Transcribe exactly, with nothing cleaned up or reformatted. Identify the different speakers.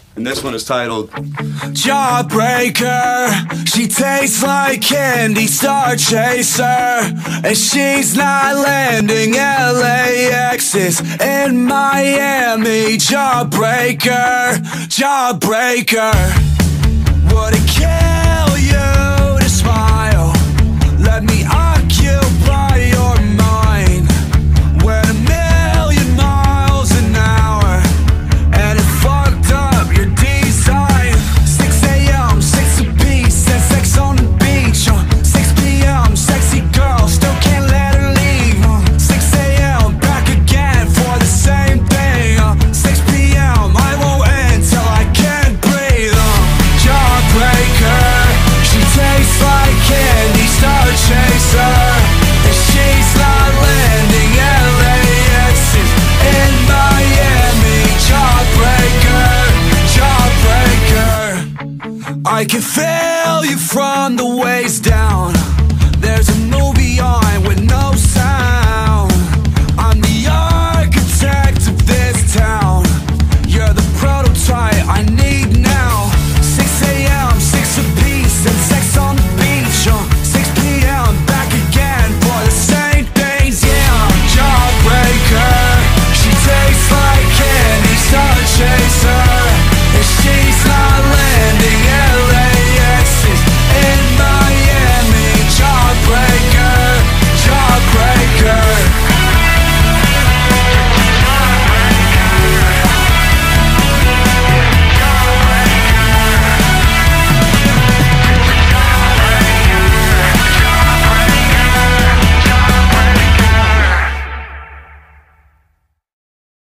Speaker 1: And this one is titled
Speaker 2: Jawbreaker. She tastes like candy, star chaser, and she's not landing. L A X is in Miami. Jawbreaker, Jawbreaker. Would it kill you to smile? Let me occupy your mind. We're a million miles an hour, and it fucked up your design. six A M, six apiece, and sex on the beach. uh, six P M, sexy girl, still can't let her leave. uh, six A M, back again for the same thing. uh, six P M, I won't end till I can't breathe. uh, Jawbreaker, she tastes like candy, star chaser, and she's not landing. L A X is in Miami. Jawbreaker, Jawbreaker. I can feel you from the waist down.